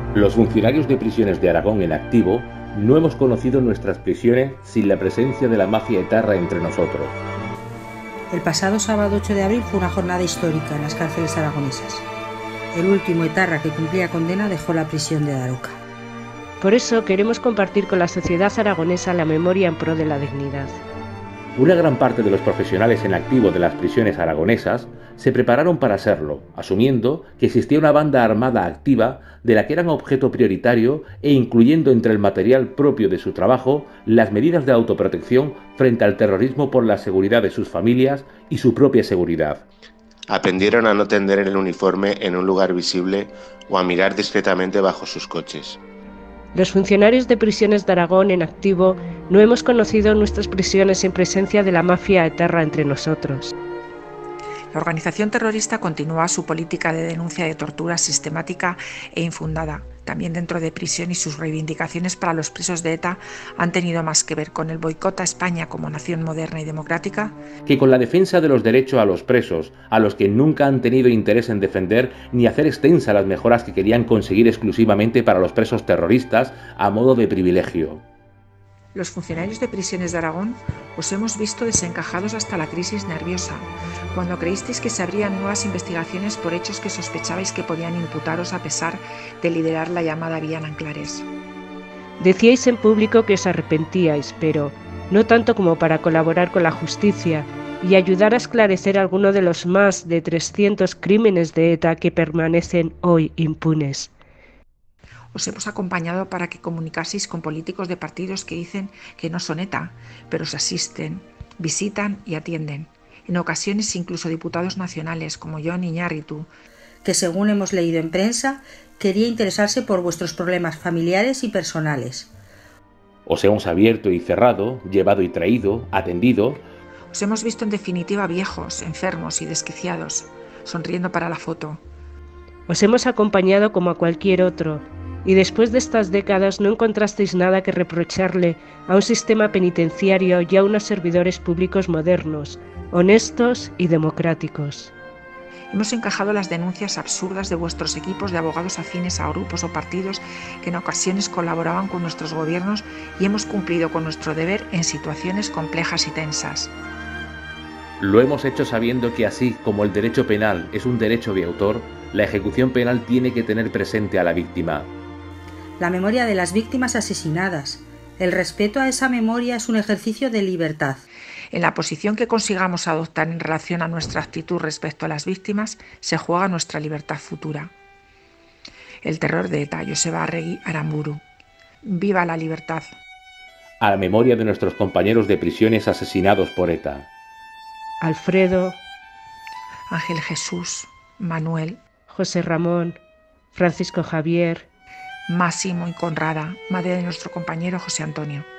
Los funcionarios de prisiones de Aragón en activo no hemos conocido nuestras prisiones sin la presencia de la mafia etarra entre nosotros. El pasado sábado 8 de abril fue una jornada histórica en las cárceles aragonesas. El último etarra que cumplía condena dejó la prisión de Daroca. Por eso queremos compartir con la sociedad aragonesa la memoria en pro de la dignidad. Una gran parte de los profesionales en activo de las prisiones aragonesas se prepararon para serlo, asumiendo que existía una banda armada activa de la que eran objeto prioritario e incluyendo entre el material propio de su trabajo las medidas de autoprotección frente al terrorismo por la seguridad de sus familias y su propia seguridad. Aprendieron a no tender el uniforme en un lugar visible o a mirar discretamente bajo sus coches. Los funcionarios de prisiones de Aragón en activo no hemos conocido nuestras prisiones en presencia de la mafia etarra entre nosotros. La organización terrorista continúa su política de denuncia de tortura sistemática e infundada, también dentro de prisión, y sus reivindicaciones para los presos de ETA han tenido más que ver con el boicot a España como nación moderna y democrática que con la defensa de los derechos a los presos, a los que nunca han tenido interés en defender ni hacer extensa las mejoras que querían conseguir exclusivamente para los presos terroristas a modo de privilegio. Los funcionarios de prisiones de Aragón os hemos visto desencajados hasta la crisis nerviosa, cuando creísteis que se abrían nuevas investigaciones por hechos que sospechabais que podían imputaros a pesar de liderar la llamada Vía Nanclares. Decíais en público que os arrepentíais, pero no tanto como para colaborar con la justicia y ayudar a esclarecer alguno de los más de 300 crímenes de ETA que permanecen hoy impunes. Os hemos acompañado para que comunicaseis con políticos de partidos que dicen que no son ETA, pero os asisten, visitan y atienden. En ocasiones incluso diputados nacionales como Jon Iñárritu, que según hemos leído en prensa, quería interesarse por vuestros problemas familiares y personales. Os hemos abierto y cerrado, llevado y traído, atendido. Os hemos visto en definitiva viejos, enfermos y desquiciados, sonriendo para la foto. Os hemos acompañado como a cualquier otro, y después de estas décadas no encontrasteis nada que reprocharle a un sistema penitenciario y a unos servidores públicos modernos, honestos y democráticos. Hemos encajado las denuncias absurdas de vuestros equipos de abogados afines a grupos o partidos que en ocasiones colaboraban con nuestros gobiernos y hemos cumplido con nuestro deber en situaciones complejas y tensas. Lo hemos hecho sabiendo que así como el derecho penal es un derecho de autor, la ejecución penal tiene que tener presente a la víctima. La memoria de las víctimas asesinadas. El respeto a esa memoria es un ejercicio de libertad. En la posición que consigamos adoptar en relación a nuestra actitud respecto a las víctimas, se juega nuestra libertad futura. El terror de ETA, Joseba Arregui Aramburu. ¡Viva la libertad! A la memoria de nuestros compañeros de prisiones asesinados por ETA. Alfredo, Ángel Jesús, Manuel, José Ramón, Francisco Javier, Máximo y Conrada, madre de nuestro compañero José Antonio.